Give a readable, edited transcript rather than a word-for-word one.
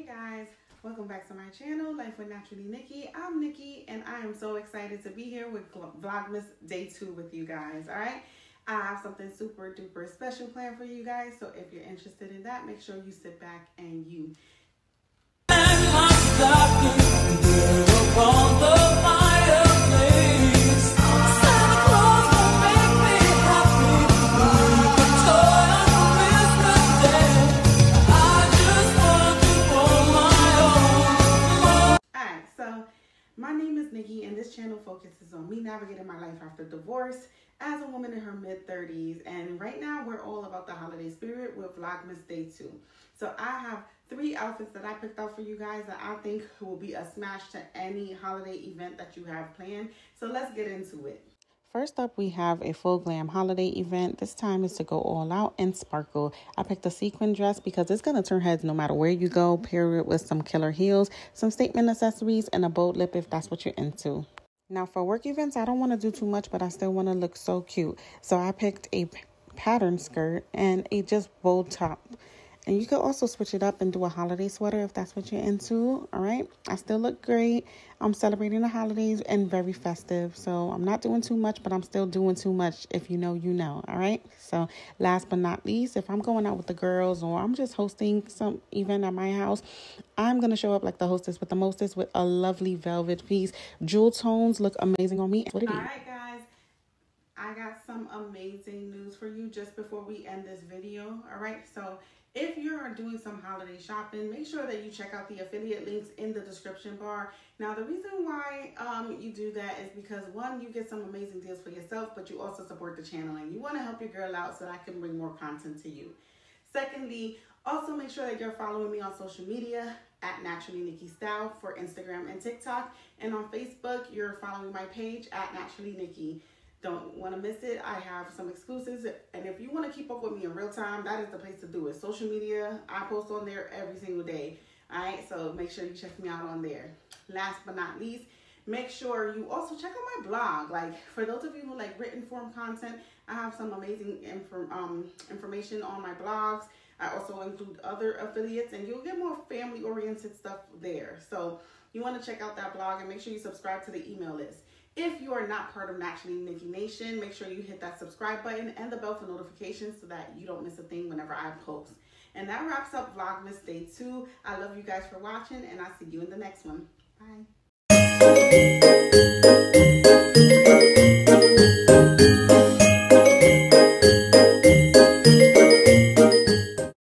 Hey guys, welcome back to my channel, Life with Naturally Nicki. I'm Nicki and I am so excited to be here with Vlogmas Day 2 with you guys, alright? I have something super duper special planned for you guys, so if you're interested in that, make sure you sit back and you My name is Nicki, and this channel focuses on me navigating my life after divorce as a woman in her mid-30s. And right now, we're all about the holiday spirit with Vlogmas Day 2. So I have 3 outfits that I picked out for you guys that I think will be a smash to any holiday event that you have planned. So let's get into it. First up, we have a full glam holiday event. This time is to go all out and sparkle. I picked a sequin dress because it's going to turn heads no matter where you go. Pair it with some killer heels, some statement accessories, and a bold lip if that's what you're into. Now for work events, I don't want to do too much, but I still want to look so cute. So I picked a pattern skirt and a just bold top. And you could also switch it up and do a holiday sweater if that's what you're into, all right? I still look great. I'm celebrating the holidays and very festive. So I'm not doing too much, but I'm still doing too much. If you know, you know, all right? So last but not least, if I'm going out with the girls or I'm just hosting some event at my house, I'm going to show up like the hostess with the mostest with a lovely velvet piece. Jewel tones look amazing on me. What it is. All right, guys. I got some amazing news for you just before we end this video, all right? So if you're doing some holiday shopping, make sure that you check out the affiliate links in the description bar. Now, the reason why you do that is because, one, you get some amazing deals for yourself, but you also support the channel and you want to help your girl out so that I can bring more content to you. Secondly, also make sure that you're following me on social media at Naturally Nicki Style for Instagram and TikTok. And on Facebook, you're following my page at Naturally Nicki. Don't want to miss it. I have some exclusives, and if you want to keep up with me in real time, that is the place to do it. Social media, I post on there every single day. All right, so make sure you check me out on there. Last but not least, make sure you also check out my blog. Like, for those of you who like written form content, I have some amazing information on my blogs. I also include other affiliates, and you'll get more family-oriented stuff there. So you want to check out that blog and make sure you subscribe to the email list. If you are not part of Naturally Nicki Nation, make sure you hit that subscribe button and the bell for notifications so that you don't miss a thing whenever I post. And that wraps up Vlogmas Day 2. I love you guys for watching, and I'll see you in the next one. Bye.